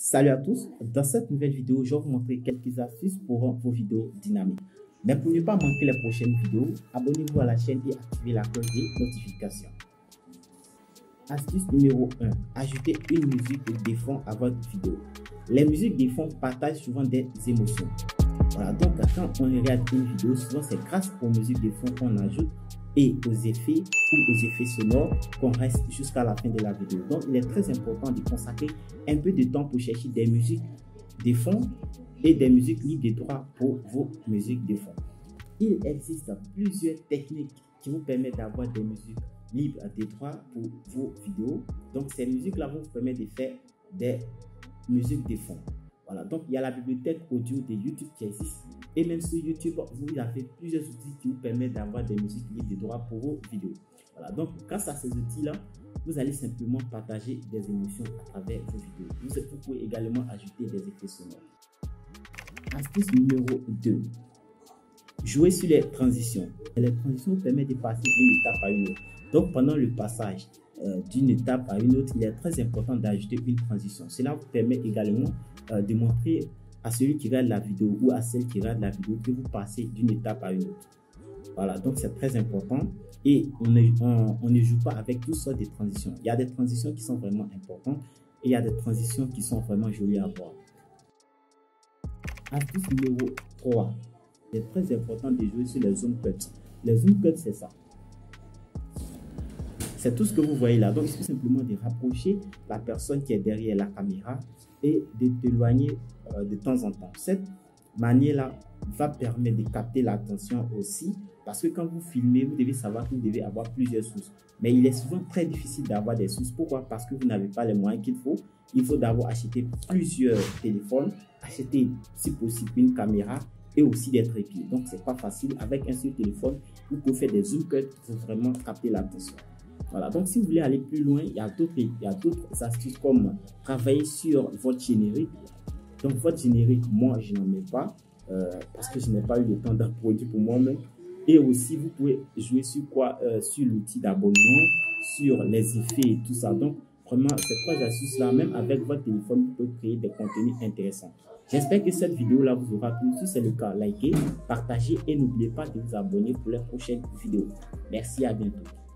Salut à tous, dans cette nouvelle vidéo, je vais vous montrer quelques astuces pour vos vidéos dynamiques. Mais pour ne pas manquer les prochaines vidéos, abonnez-vous à la chaîne et activez la cloche de notification. Astuce numéro 1. Ajoutez une musique de fond à votre vidéo. Les musiques de fond partagent souvent des émotions. Voilà, donc quand on regarde une vidéo, souvent c'est grâce aux musiques de fond qu'on ajoute et aux effets ou aux effets sonores qu'on reste jusqu'à la fin de la vidéo. Donc il est très important de consacrer un peu de temps pour chercher des musiques de fond et des musiques libres de droit pour vos musiques de fond. Il existe plusieurs techniques qui vous permettent d'avoir des musiques libres de droit pour vos vidéos. Donc ces musiques-là vont vous permettre de faire des musiques de fond. Voilà, donc il y a la bibliothèque audio de YouTube qui existe. Et même sur YouTube, vous avez plusieurs outils qui vous permettent d'avoir des musiques libres de droit pour vos vidéos. Voilà, donc grâce à ces outils-là, vous allez simplement partager des émotions à travers vos vidéos. Vous pouvez également ajouter des effets sonores. Astuce numéro 2. Jouer sur les transitions. Les transitions vous permettent de passer d'une étape à une autre. Donc pendant le passage d'une étape à une autre, il est très important d'ajouter une transition. Cela vous permet également de montrer à celui qui regarde la vidéo ou à celle qui regarde la vidéo que vous passez d'une étape à une autre. Voilà, donc c'est très important et on ne joue pas avec toutes sortes de transitions. Il y a des transitions qui sont vraiment importantes et il y a des transitions qui sont vraiment jolies à voir. Astuce numéro 3. C'est très important de jouer sur les zoom cuts. Les zoom cuts, c'est ça. C'est tout ce que vous voyez là. Donc, il suffit simplement de rapprocher la personne qui est derrière la caméra et de t'éloigner de temps en temps. Cette manière-là va permettre de capter l'attention aussi parce que quand vous filmez, vous devez savoir que vous devez avoir plusieurs sources. Mais il est souvent très difficile d'avoir des sources. Pourquoi? Parce que vous n'avez pas les moyens qu'il faut. Il faut d'abord acheter plusieurs téléphones, acheter si possible une caméra et aussi des trépieds. Donc, c'est pas facile. Avec un seul téléphone, vous pouvez faire des zoom cuts pour vraiment capter l'attention. Voilà, donc si vous voulez aller plus loin, il y a d'autres astuces comme travailler sur votre générique. Donc votre générique, moi je n'en mets pas parce que je n'ai pas eu le temps d'en produire pour moi-même. Et aussi vous pouvez jouer sur quoi? Sur l'outil d'abonnement, sur les effets et tout ça. Donc vraiment ces trois astuces là, même avec votre téléphone, vous pouvez créer des contenus intéressants. J'espère que cette vidéo là vous aura plu. Si c'est le cas, likez, partagez et n'oubliez pas de vous abonner pour les prochaines vidéos. Merci, à bientôt.